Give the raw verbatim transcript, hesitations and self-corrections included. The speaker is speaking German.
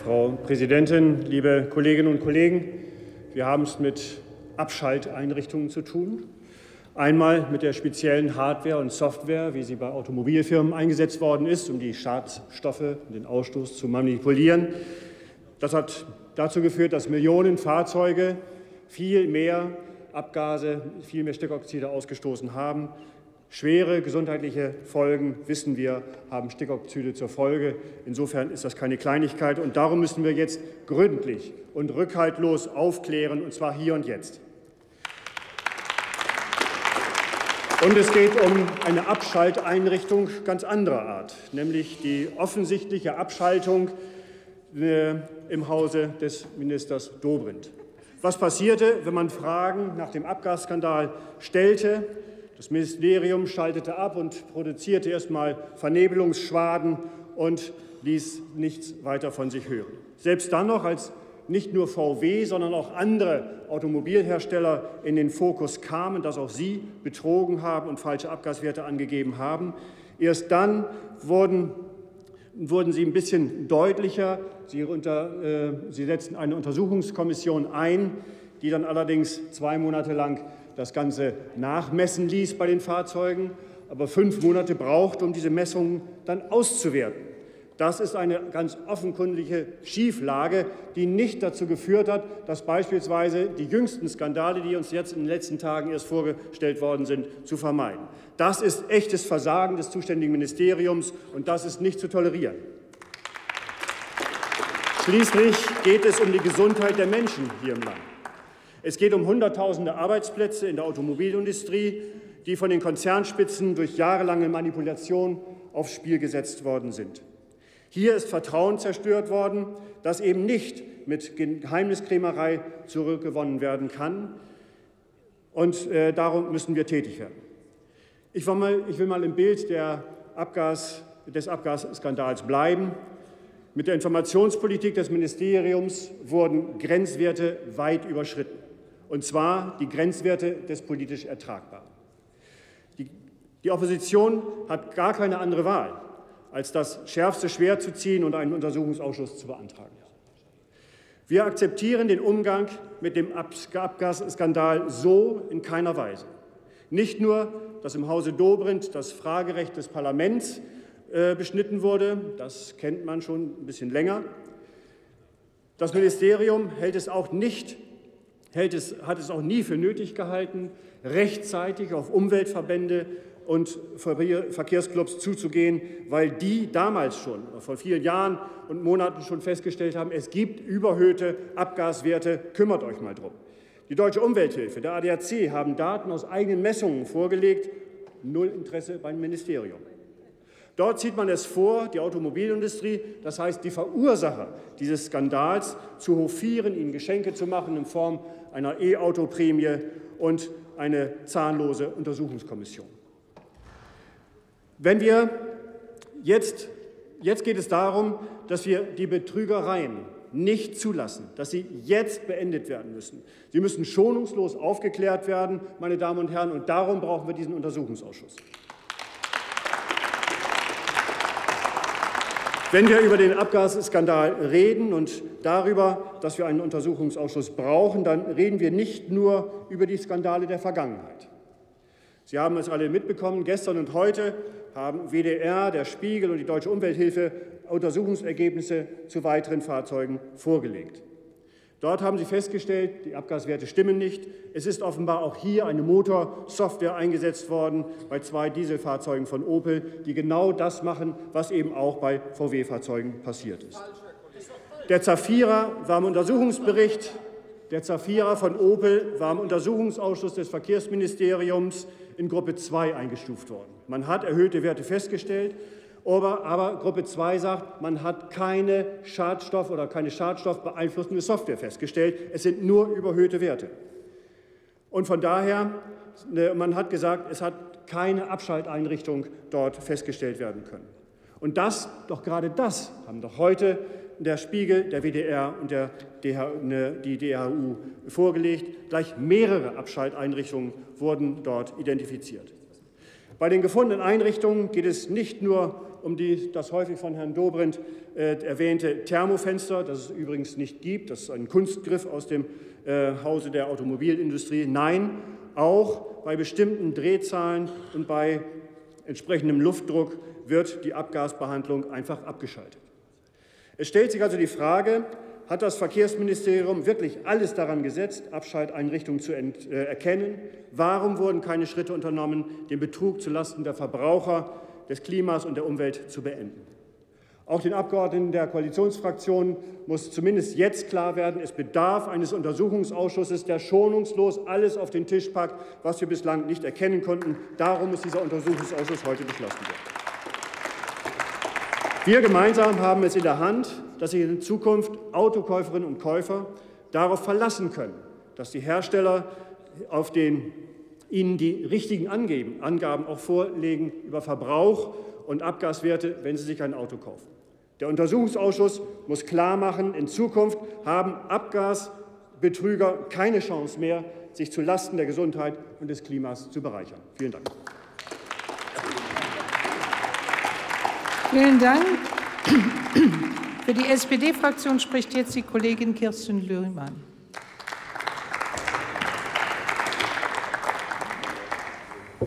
Frau Präsidentin, liebe Kolleginnen und Kollegen! Wir haben es mit Abschalteinrichtungen zu tun. Einmal mit der speziellen Hardware und Software, wie sie bei Automobilfirmen eingesetzt worden ist, um die Schadstoffe und den Ausstoß zu manipulieren. Das hat dazu geführt, dass Millionen Fahrzeuge viel mehr Abgase, viel mehr Stickoxide ausgestoßen haben. Schwere gesundheitliche Folgen, wissen wir, haben Stickoxide zur Folge. Insofern ist das keine Kleinigkeit. Und darum müssen wir jetzt gründlich und rückhaltlos aufklären, und zwar hier und jetzt. Und es geht um eine Abschalteinrichtung ganz anderer Art, nämlich die offensichtliche Abschaltung äh, im Hause des Ministers Dobrindt. Was passierte, wenn man Fragen nach dem Abgasskandal stellte? Das Ministerium schaltete ab und produzierte erst einmal Vernebelungsschwaden und ließ nichts weiter von sich hören. Selbst dann noch, als nicht nur V W, sondern auch andere Automobilhersteller in den Fokus kamen, dass auch sie betrogen haben und falsche Abgaswerte angegeben haben. Erst dann wurden, wurden sie ein bisschen deutlicher. Sie, unter, äh, sie setzten eine Untersuchungskommission ein, die dann allerdings zwei Monate lang das Ganze nachmessen ließ bei den Fahrzeugen, aber fünf Monate braucht, um diese Messungen dann auszuwerten. Das ist eine ganz offenkundige Schieflage, die nicht dazu geführt hat, dass beispielsweise die jüngsten Skandale, die uns jetzt in den letzten Tagen erst vorgestellt worden sind, zu vermeiden. Das ist echtes Versagen des zuständigen Ministeriums, und das ist nicht zu tolerieren. Schließlich geht es um die Gesundheit der Menschen hier im Land. Es geht um Hunderttausende Arbeitsplätze in der Automobilindustrie, die von den Konzernspitzen durch jahrelange Manipulation aufs Spiel gesetzt worden sind. Hier ist Vertrauen zerstört worden, das eben nicht mit Geheimniskrämerei zurückgewonnen werden kann. Und äh, darum müssen wir tätig werden. Ich will mal, ich will mal im Bild der Abgas, des Abgasskandals bleiben. Mit der Informationspolitik des Ministeriums wurden Grenzwerte weit überschritten, und zwar die Grenzwerte des politisch Ertragbaren. Die, die Opposition hat gar keine andere Wahl, als das schärfste Schwert zu ziehen und einen Untersuchungsausschuss zu beantragen. Wir akzeptieren den Umgang mit dem Abgasskandal so in keiner Weise. Nicht nur, dass im Hause Dobrindt das Fragerecht des Parlaments äh, beschnitten wurde, das kennt man schon ein bisschen länger. Das Ministerium hält es auch nicht, hält es, hat es auch nie für nötig gehalten, rechtzeitig auf Umweltverbände und Verkehrsclubs zuzugehen, weil die damals schon, vor vielen Jahren und Monaten schon festgestellt haben, es gibt überhöhte Abgaswerte, kümmert euch mal drum. Die Deutsche Umwelthilfe, der A D A C haben Daten aus eigenen Messungen vorgelegt, null Interesse beim Ministerium. Dort zieht man es vor, die Automobilindustrie, das heißt die Verursacher dieses Skandals, zu hofieren, ihnen Geschenke zu machen in Form einer E-Auto-Prämie und eine zahnlose Untersuchungskommission. Wenn wir jetzt, jetzt geht es darum, dass wir die Betrügereien nicht zulassen, dass sie jetzt beendet werden müssen. Sie müssen schonungslos aufgeklärt werden, meine Damen und Herren, und darum brauchen wir diesen Untersuchungsausschuss. Wenn wir über den Abgasskandal reden und darüber, dass wir einen Untersuchungsausschuss brauchen, dann reden wir nicht nur über die Skandale der Vergangenheit. Sie haben es alle mitbekommen, gestern und heute haben W D R, der Spiegel und die Deutsche Umwelthilfe Untersuchungsergebnisse zu weiteren Fahrzeugen vorgelegt. Dort haben sie festgestellt, die Abgaswerte stimmen nicht. Es ist offenbar auch hier eine Motorsoftware eingesetzt worden bei zwei Dieselfahrzeugen von Opel, die genau das machen, was eben auch bei V W-Fahrzeugen passiert ist. Der Zafira war im Untersuchungsbericht, der Zafira von Opel war im Untersuchungsausschuss des Verkehrsministeriums in Gruppe zwei eingestuft worden. Man hat erhöhte Werte festgestellt, aber, aber Gruppe zwei sagt, man hat keine Schadstoff- oder keine schadstoffbeeinflussende Software festgestellt. Es sind nur überhöhte Werte. Und von daher, man hat gesagt, es hat keine Abschalteinrichtung dort festgestellt werden können. Und das, doch gerade das, haben doch heute der Spiegel, der W D R und der D H, die D H U vorgelegt. Gleich mehrere Abschalteinrichtungen wurden dort identifiziert. Bei den gefundenen Einrichtungen geht es nicht nur um die, das häufig von Herrn Dobrindt äh, erwähnte Thermofenster, das es übrigens nicht gibt. Das ist ein Kunstgriff aus dem äh, Hause der Automobilindustrie. Nein, auch bei bestimmten Drehzahlen und bei entsprechendem Luftdruck wird die Abgasbehandlung einfach abgeschaltet. Es stellt sich also die Frage, hat das Verkehrsministerium wirklich alles daran gesetzt, Abschalteinrichtungen zu ent, äh, erkennen? Warum wurden keine Schritte unternommen, den Betrug zulasten der Verbraucher, des Klimas und der Umwelt zu beenden? Auch den Abgeordneten der Koalitionsfraktionen muss zumindest jetzt klar werden, es bedarf eines Untersuchungsausschusses, der schonungslos alles auf den Tisch packt, was wir bislang nicht erkennen konnten. Darum muss dieser Untersuchungsausschuss heute beschlossen werden. Wir gemeinsam haben es in der Hand, dass sich in Zukunft Autokäuferinnen und Käufer darauf verlassen können, dass die Hersteller auf den, ihnen die richtigen Angeben, Angaben auch vorlegen über Verbrauch und Abgaswerte, wenn sie sich ein Auto kaufen. Der Untersuchungsausschuss muss klarmachen, in Zukunft haben Abgasbetrüger keine Chance mehr, sich zulasten der Gesundheit und des Klimas zu bereichern. Vielen Dank. Vielen Dank. Für die S P D-Fraktion spricht jetzt die Kollegin Kirsten Lührmann.